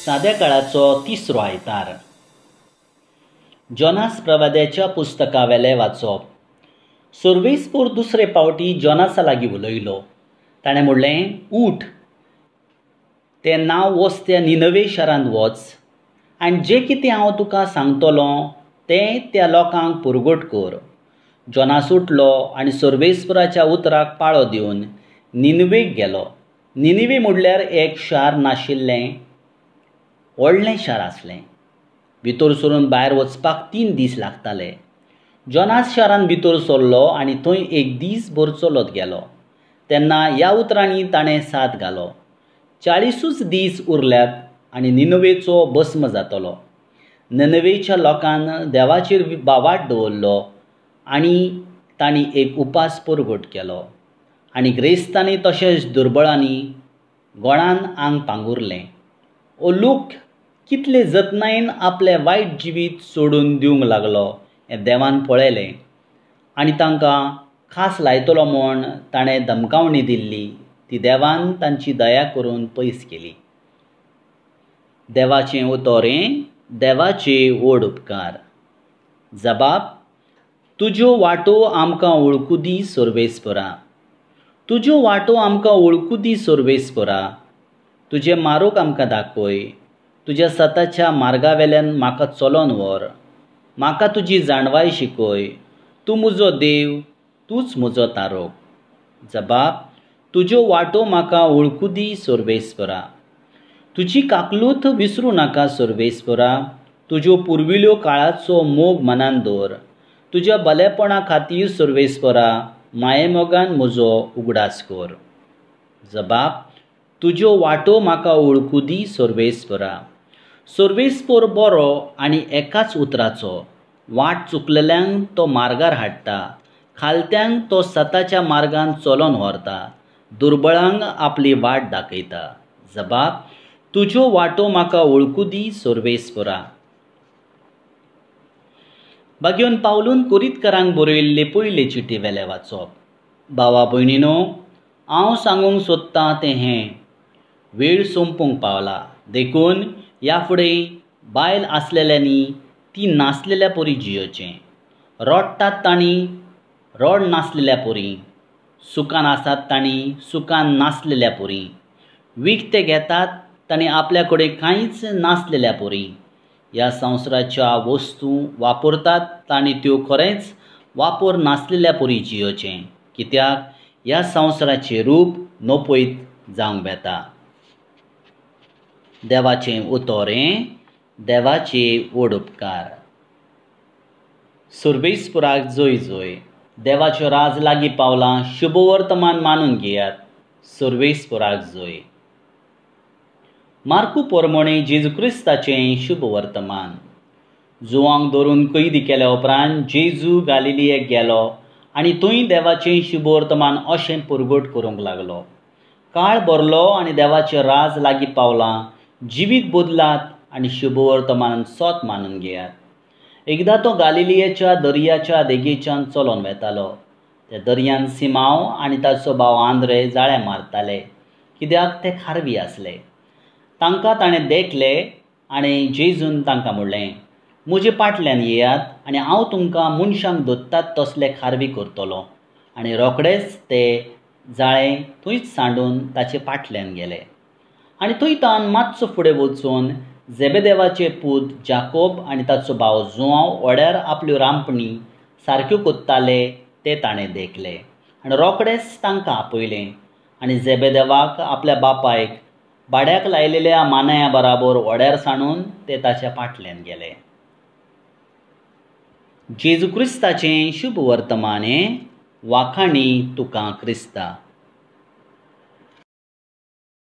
साद्या काळाचो तिसरो आयतार. जोनास प्रवाद्याच्या पुस्तकावेले वाचप. सुरवेस्पूर दुसरे पावटी जोनासा लागीं उलयलो. ताणें म्हणलें, उठ, तें नांव वसत्या निनवे शारांत वच आनी जें कितें हांव तुका सांगतलों तें त्या लोकांक पुरगूट कर. जोनास उठलो आनी सुरवेस्पुराच्या उतराक पाळो दिवन निनवेक गेलो. निनवे म्हणल्यार एक शार नाशिल्लें व्हडलें शार आसलें. भितर सरून भायर वचपाक 3 दीस लागताले. जोनास शारांत भितर सरलो आनी थंय एक दीसभर चलत गेलो. तेन्ना ह्या उतरांनी ताणें साद घालो. 40 दीस उरल्यात आनी निनवेचो भस्म जातलो. निनवेच्या लोकान देवाचेर वाट दवरलो आनी तांणी एक उपास पुरगूट केलो. आनी ग्रेस्तांनी तशेंच दुर्बळांनी गोडान आंग पांगुरलें. ओ लोक कितले जतनायेन आपलें वायट जिवीत सोडून दिवंक लागलो हें देवान पळयलें आनी तांकां खास लायतलो म्हूण ताणें धमकावणी दिल्ली ती देवान तांची दया करून पयस केली. देवाचें उतोरें. देवाचे व्हड उपकार. जबाब. तुज्यो वाटो आमकां वळखू दी सुरवेस्पुरा. तुज्यो वाटो आमकां वळखू दी सुरवेस्पुरा. तुजें मारूक आमकां दाखय. तुज्या सताच्या मार्गावेल्यान म्हाका चलोवन व्हर. म्हाका तुजी जाणवाय शिकय. तूं म्हजो देव, तूंच म्हजो तारोक. जबाब. तुज्यो वाटो म्हाका वळखू दी सुरवेस्पुरा. तुजी काकलूत विसरूं नाका सुरवेस्पुरा. तुज्यो पुर्विल्यो काळाचो मोग मनान दवर. तुज्या बलेपणा खातीर सुरवेस्पुरा मायेमोगान म्हजो उगडास कर. जबाब. तुज्यो वाटो म्हाका वळखू दी सुरवेस्पुरा. सुरवेस्पूर बरो आनी एकाच उतराचो. वाट चुकलेल्यांक तो मार्गार हाडटा. खालत्यांक तो सताच्या मार्गान चलोवन व्हरता. दुर्बळांक आपली वाट दाखयता. जबाब. तुज्यो वाटो म्हाका वळखू दी सुरवेस्पुरा. भाग्योन पावलून कुरीतकारांक बरयल्ले पयले चिटी वेले वाचप. भावा भयणीनो, हांव सांगूंक सोदतां तें हें. वेळ सोंपूंक पावला. देखून ह्या फुडें बायल आसलेल्यांनी ती नासलेल्या परी जियोचें. रडटात तांणी रड नासलेल्या परी. सुखान आसात तांणी सुखान नासलेल्या परी. विकतें घेतात तांणी आपल्या कडेन कांयच नासलेल्या परी. ह्या संवसाराच्या वस्तू वापरतात तांणी त्यो खरेंच वापर नासलेल्या परी जियोचें. कित्याक ह्या संवसाराचें रूप नपयत जावंक बेता. देवाचें उतोरें. देवाचे व्हड उपकार. सुरवेस्पुराक जय जय. देवाचें राज लागीं पावलां. शुभ वर्तमान मानून घेयात. सुरवेस्पुराक जय. मार्कू पोरमोणे जेजू क्रिस्ताचें शुभ वर्तमान. जुवांक धरून कैदी केल्या उपरांत जेजू गालिलियेक गेलो आनी थंय देवाचें शुभ वर्तमान अशें पुरगूट करूंक लागलो. काळ भरलो आनी देवाचें राज लागीं पावलां. जिवीत बदलात आनी शुभ वर्तमान सोत मानून घेयात. एकदां तो गालिलियेच्या दर्याच्या देगेच्यान चलोन वेतालो. त्या दर्यान सिमांव आनी ताचो भाव आंद्रे जाळें मारताले कित्याक ते खारवी आसले. तांकां ताणें देखलें आनी जेजून तांकां म्हणलें, म्हजे फाटल्यान येयात आनी हांव तुमकां मनशांक दोत्तात तसले खारवी करतलों. आनी रोखडेच ते जाळें थंयच सांडून ताचे फाटल्यान गेले. आनी थंयतान मातसो फुडें वचून जेबेदेवाचे पूत जाकोब आनी ताचो भाव जुवांव व्हड्यार आपल्यो रांपणी सारक्यो कोत्ताले ते ताणें देखले. आनी रोखडेच तांकां आपयलें आनी जेबेदेवाक आपल्या बापायक भाड्याक लायलेल्या मानाया बराबर व्हड्यार सांडून ते ताच्या फाटल्यान गेले. जेजू क्रिस्ताचें शुभ वर्तमान. वाखाणी तुका क्रिस्ता.